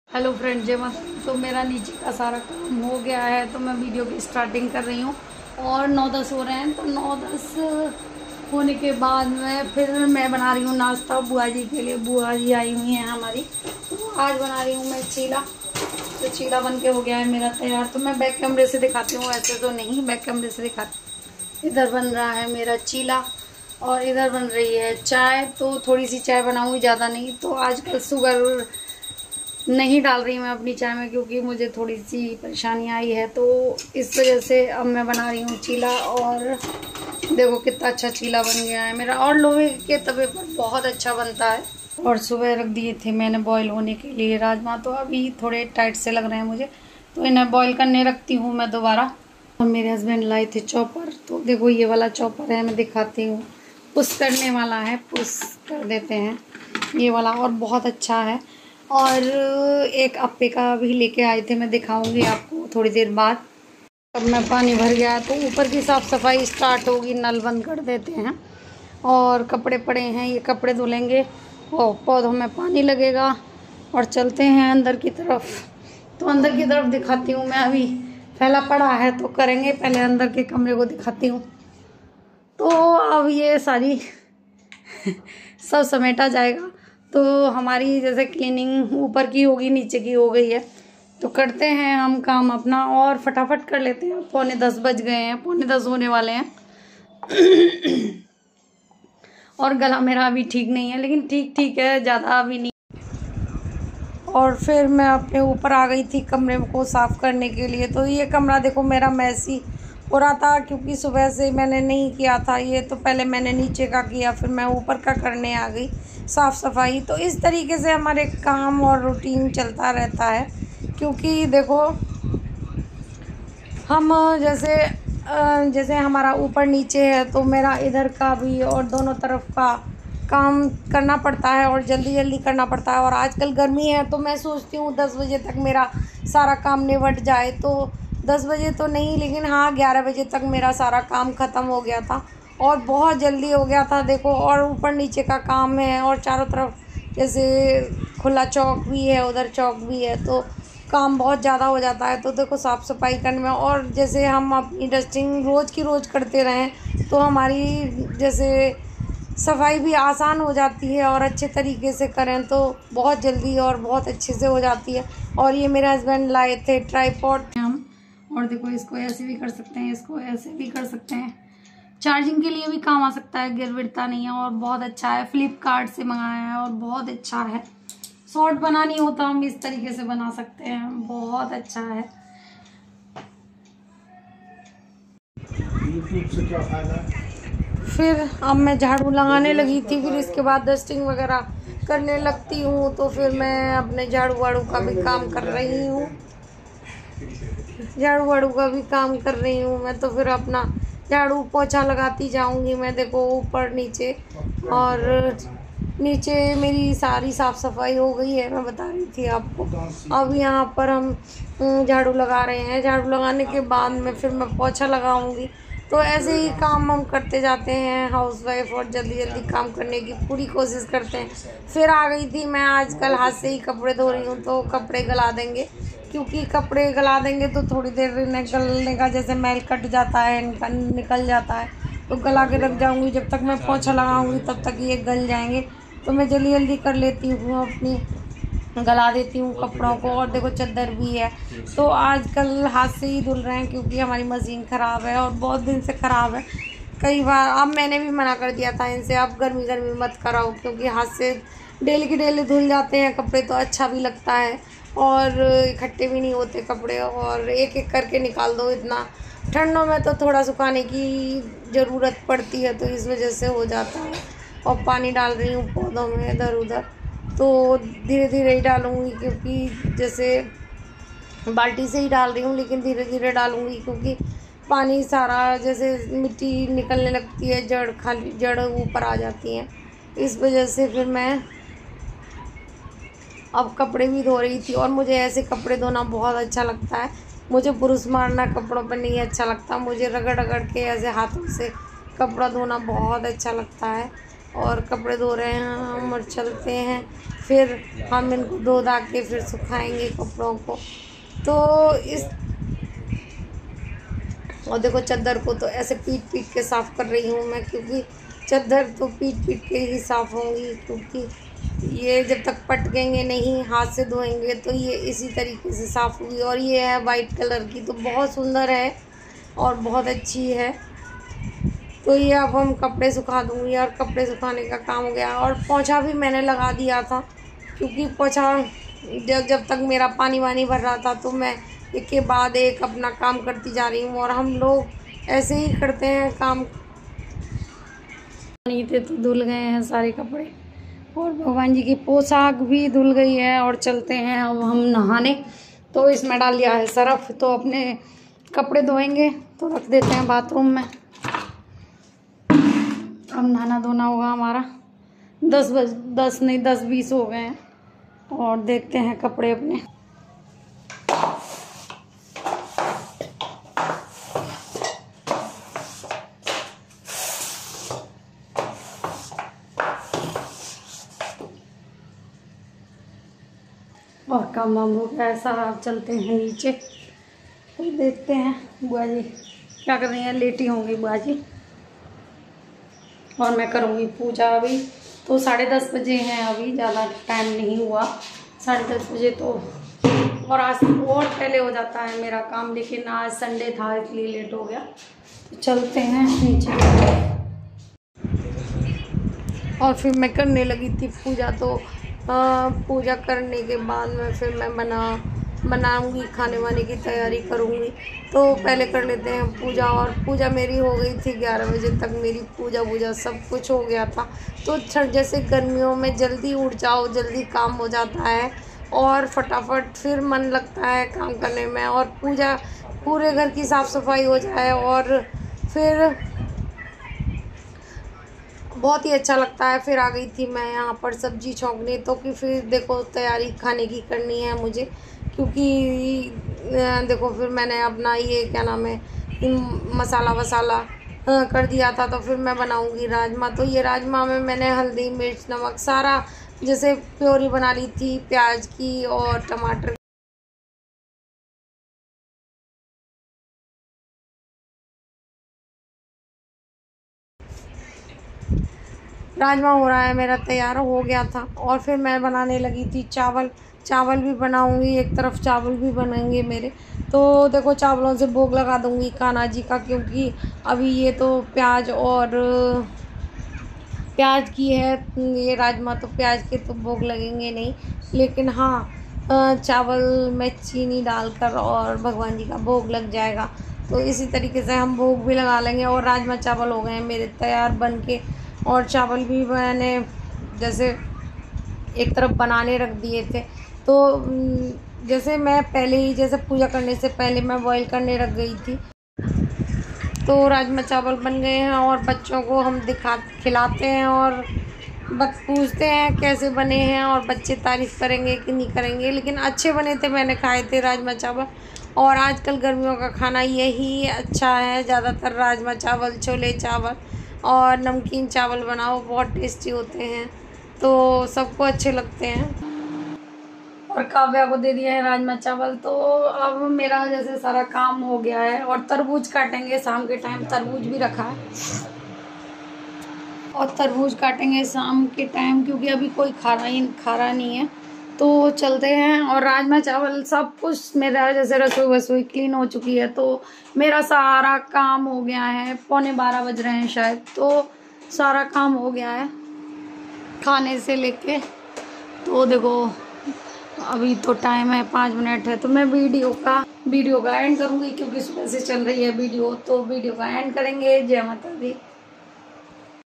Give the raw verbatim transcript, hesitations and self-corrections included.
Hello friend, जय माता। तो मेरा नीचे का सारा काम हो गया है, तो मैं वीडियो की स्टार्टिंग कर रही हूँ और नौ दस हो रहे हैं। तो नौ दस होने के बाद में फिर मैं बना रही हूँ नाश्ता बुआ जी के लिए। बुआ जी आई हुई हैं हमारी, तो आज बना रही हूँ मैं चीला। तो चीला बन के हो गया है मेरा तैयार। तो मैं बैक कैमरे से दिखाती हूँ, ऐसे तो नहीं, बैक कैमरे से दिखाती। इधर बन रहा है मेरा चीला और इधर बन रही है चाय। तो थोड़ी सी चाय बनाऊँगी, ज़्यादा नहीं। तो आजकल शुगर नहीं डाल रही मैं अपनी चाय में, क्योंकि मुझे थोड़ी सी परेशानी आई है। तो इस वजह से अब मैं बना रही हूँ चीला। और देखो कितना अच्छा चीला बन गया है मेरा, और लोहे के तवे पर बहुत अच्छा बनता है। और सुबह रख दिए थे मैंने बॉईल होने के लिए राजमा, तो अभी थोड़े टाइट से लग रहे हैं मुझे, तो इन्हें बॉईल करने रखती हूँ मैं दोबारा। और मेरे हस्बैंड लाए थे चॉपर। तो देखो ये वाला चॉपर है, मैं दिखाती हूँ। पुश करने वाला है, पुश कर देते हैं ये वाला, और बहुत अच्छा है। और एक अप्पे का भी लेके आए थे, मैं दिखाऊंगी आपको थोड़ी देर बाद। अब मैं पानी भर गया है, तो ऊपर की साफ़ सफाई स्टार्ट होगी। नल बंद कर देते हैं। और कपड़े पड़े हैं, ये कपड़े धुलेंगे और पौधों में पानी लगेगा। और चलते हैं अंदर की तरफ। तो अंदर की तरफ दिखाती हूँ मैं। अभी फैला पड़ा है तो करेंगे, पहले अंदर के कमरे को दिखाती हूँ। तो अब ये सारी सब समेटा जाएगा। तो हमारी जैसे क्लीनिंग ऊपर की होगी, नीचे की हो गई है। तो करते हैं हम काम अपना और फटाफट कर लेते हैं। पौने दस बज गए हैं, पौने दस होने वाले हैं। और गला मेरा अभी ठीक नहीं है, लेकिन ठीक ठीक है, ज़्यादा अभी नहीं। और फिर मैं अपने ऊपर आ गई थी कमरे को साफ़ करने के लिए। तो ये कमरा देखो मेरा मैसी हो रहा था, क्योंकि सुबह से मैंने नहीं किया था ये। तो पहले मैंने नीचे का किया, फिर मैं ऊपर का करने आ गई साफ़ सफाई। तो इस तरीके से हमारे काम और रूटीन चलता रहता है। क्योंकि देखो हम जैसे जैसे हमारा ऊपर नीचे है, तो मेरा इधर का भी और दोनों तरफ का काम करना पड़ता है और जल्दी जल्दी करना पड़ता है। और आजकल गर्मी है, तो मैं सोचती हूँ दस बजे तक मेरा सारा काम निपट जाए। तो दस बजे तो नहीं, लेकिन हाँ ग्यारह बजे तक मेरा सारा काम ख़त्म हो गया था और बहुत जल्दी हो गया था। देखो, और ऊपर नीचे का काम है और चारों तरफ जैसे खुला चौक भी है, उधर चौक भी है, तो काम बहुत ज़्यादा हो जाता है। तो देखो साफ़ सफाई करने में, और जैसे हम अपनी डस्टिंग रोज़ की रोज़ करते रहें, तो हमारी जैसे सफाई भी आसान हो जाती है। और अच्छे तरीके से करें तो बहुत जल्दी और बहुत अच्छे से हो जाती है। और ये मेरे हस्बैंड लाए थे ट्राईपॉड हम। और देखो इसको ऐसे भी कर सकते हैं, इसको ऐसे भी कर सकते हैं, चार्जिंग के लिए भी काम आ सकता है, गिर गिरता नहीं है। और बहुत अच्छा है, फ्लिपकार्ट से मंगाया है और बहुत अच्छा है। शॉर्ट बनानी हो तो हम इस तरीके से बना सकते हैं, बहुत अच्छा है। यूट्यूब से क्या फायदा है? फिर अब मैं झाड़ू लगाने लगी थी, फिर इसके बाद डस्टिंग वगैरह करने लगती हूँ। तो फिर मैं अपने झाड़ू वाड़ू का भी काम कर रही हूँ, झाड़ू वाड़ू का भी काम कर रही हूँ मैं। तो फिर अपना झाड़ू पोछा लगाती जाऊँगी मैं। देखो ऊपर नीचे, और नीचे मेरी सारी साफ़ सफाई हो गई है, मैं बता रही थी आपको। अब यहाँ पर हम झाड़ू लगा रहे हैं। झाड़ू लगाने के बाद में फिर मैं पोछा लगाऊंगी। तो ऐसे ही काम हम करते जाते हैं हाउसवाइफ, और जल्दी जल्दी काम करने की पूरी कोशिश करते हैं। फिर आ गई थी मैं आजकल हाथ से ही कपड़े धो रही हूँ, तो कपड़े गला देंगे, क्योंकि कपड़े गला देंगे तो थोड़ी देर गलने का जैसे मैल कट जाता है, निकल निकल जाता है। तो गला के रख जाऊँगी, जब तक मैं पोछा लगाऊँगी तब तक ये गल जाएंगे। तो मैं जल्दी जल्दी कर लेती हूँ, अपनी गला देती हूँ कपड़ों को। और देखो चद्दर भी है, तो आजकल हाथ से ही धुल रहे हैं, क्योंकि हमारी मशीन ख़राब है और बहुत दिन से ख़राब है। कई बार अब मैंने भी मना कर दिया था इनसे, अब गर्मी गर्मी मत कराओ, क्योंकि हाथ से डेली के डेली धुल जाते हैं कपड़े, तो अच्छा भी लगता है और इकट्ठे भी नहीं होते कपड़े। और एक एक करके निकाल दो। इतना ठंडों में तो थोड़ा सुखाने की ज़रूरत पड़ती है, तो इस वजह से हो जाता है। और पानी डाल रही हूँ पौधों में इधर उधर, तो धीरे धीरे ही डालूँगी, क्योंकि जैसे बाल्टी से ही डाल रही हूँ, लेकिन धीरे धीरे डालूँगी, क्योंकि पानी सारा जैसे मिट्टी निकलने लगती है, जड़ खाली जड़ ऊपर आ जाती हैं। इस वजह से फिर मैं अब कपड़े भी धो रही थी। और मुझे ऐसे कपड़े धोना बहुत अच्छा लगता है। मुझे पुरुष मारना कपड़ों पर नहीं अच्छा लगता, मुझे रगड़ रगड़ के ऐसे हाथों से कपड़ा धोना बहुत अच्छा लगता है। और कपड़े धो रहे हैं हम और चलते हैं। फिर हम इनको धो धा के फिर सुखाएंगे कपड़ों को। तो इस और देखो चादर को तो ऐसे पीट पीट के साफ़ कर रही हूँ मैं, क्योंकि चादर तो पीट पीट के ही साफ़ होंगी, क्योंकि ये जब तक पटकेंगे नहीं, हाथ से धोएंगे, तो ये इसी तरीके से साफ़ होगी। और ये है वाइट कलर की, तो बहुत सुंदर है और बहुत अच्छी है। तो ये अब हम कपड़े सुखा दूँगी और कपड़े सुखाने का काम हो गया। और पोंछा भी मैंने लगा दिया था, क्योंकि पोंछा जब जब तक मेरा पानी वानी भर रहा था तो मैं एक के बाद एक अपना काम करती जा रही हूँ। और हम लोग ऐसे ही करते हैं काम। नहीं थे तो धुल गए हैं सारे कपड़े, और भगवान जी की पोशाक भी धुल गई है। और चलते हैं अब हम नहाने। तो इसमें डाल दिया है सर्फ, तो अपने कपड़े धोएंगे तो रख देते हैं बाथरूम में। अब नहाना धोना होगा हमारा। दस बज दस नहीं दस बीस हो गए हैं, और देखते हैं कपड़े अपने। और काम वाम हो गया ऐसा। आप चलते हैं नीचे, तो देखते हैं बुआ जी क्या कर रही हैं। लेटी होंगी बुआ जी, और मैं करूँगी पूजा। अभी तो साढ़े दस बजे हैं, अभी ज़्यादा टाइम नहीं हुआ, साढ़े दस बजे तो। और आज और पहले हो जाता है मेरा काम, लेकिन आज संडे था इसलिए लेट हो गया। तो चलते हैं नीचे। और फिर मैं करने लगी थी पूजा। तो आ, पूजा करने के बाद में फिर मैं बना बनाऊंगी, खाने वाने की तैयारी करूंगी। तो पहले कर लेते हैं पूजा। और पूजा मेरी हो गई थी ग्यारह बजे तक, मेरी पूजा वूजा सब कुछ हो गया था। तो जैसे गर्मियों में जल्दी उठ जाओ, जल्दी काम हो जाता है और फटाफट फिर मन लगता है काम करने में। और पूजा पूरे घर की साफ़ सफाई हो जाए और फिर बहुत ही अच्छा लगता है। फिर आ गई थी मैं यहाँ पर सब्जी छौंकने, तो कि फिर देखो तैयारी खाने की करनी है मुझे, क्योंकि देखो फिर मैंने अपना ये क्या नाम है मसाला वसाला कर दिया था। तो फिर मैं बनाऊँगी राजमा। तो ये राजमा में मैंने हल्दी मिर्च नमक सारा जैसे प्योरी बना ली थी प्याज की और टमाटर। राजमा हो रहा है मेरा, तैयार हो गया था। और फिर मैं बनाने लगी थी चावल। चावल भी बनाऊंगी, एक तरफ चावल भी बनेंगे मेरे। तो देखो चावलों से भोग लगा दूंगी कान्हा जी का, क्योंकि अभी ये तो प्याज और प्याज की है ये राजमा, तो प्याज के तो भोग लगेंगे नहीं। लेकिन हाँ चावल में चीनी डालकर और भगवान जी का भोग लग जाएगा। तो इसी तरीके से हम भोग भी लगा लेंगे। और राजमा चावल हो गए हैं मेरे तैयार बन के। और चावल भी मैंने जैसे एक तरफ बनाने रख दिए थे। तो जैसे मैं पहले ही जैसे पूजा करने से पहले मैं बॉईल करने रख गई थी। तो राजमा चावल बन गए हैं और बच्चों को हम दिखा खिलाते हैं और बस पूछते हैं कैसे बने हैं, और बच्चे तारीफ़ करेंगे कि नहीं करेंगे। लेकिन अच्छे बने थे, मैंने खाए थे राजमा चावल। और आजकल गर्मियों का खाना यही अच्छा है, ज़्यादातर राजमा चावल, छोले चावल और नमकीन चावल बनाओ, बहुत टेस्टी होते हैं, तो सबको अच्छे लगते हैं। और काव्या को दे दिया है राजमा चावल। तो अब मेरा जैसे सारा काम हो गया है। और तरबूज काटेंगे शाम के टाइम, तरबूज भी रखा है, और तरबूज काटेंगे शाम के टाइम, क्योंकि अभी कोई खा रहा ही खा रहा नहीं है। तो चलते हैं। और राजमा चावल सब कुछ मेरा जैसे रसोई वसोई क्लीन हो चुकी है। तो मेरा सारा काम हो गया है, पौने बारह बज रहे हैं शायद। तो सारा काम हो गया है खाने से लेके। तो देखो अभी तो टाइम है पाँच मिनट है। तो मैं वीडियो का वीडियो का एंड करूँगी, क्योंकि सुबह से चल रही है वीडियो। तो वीडियो का एंड करेंगे। जय माता दी।